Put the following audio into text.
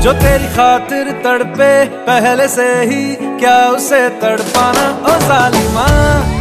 जो तेरी खातिर तड़पे पहले से ही, क्या उसे तड़पाना ओ जालिमा।